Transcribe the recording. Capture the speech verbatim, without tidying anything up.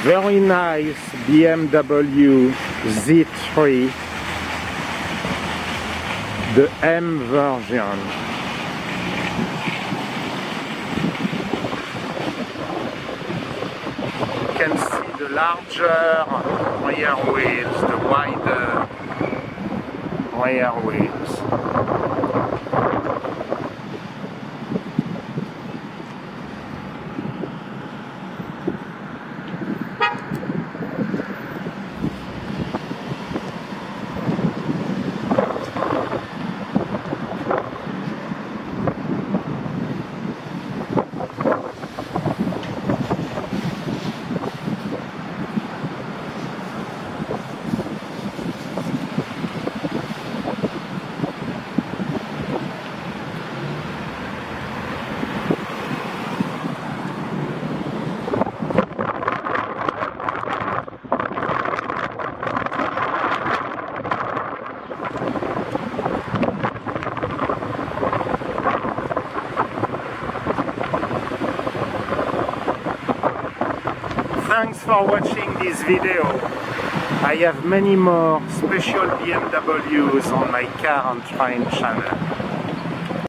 Very nice B M W Z three, the M version. You can see the larger rear wheels, the wider rear wheels. Thanks for watching this video. I have many more special B M Ws on my Car and Train channel.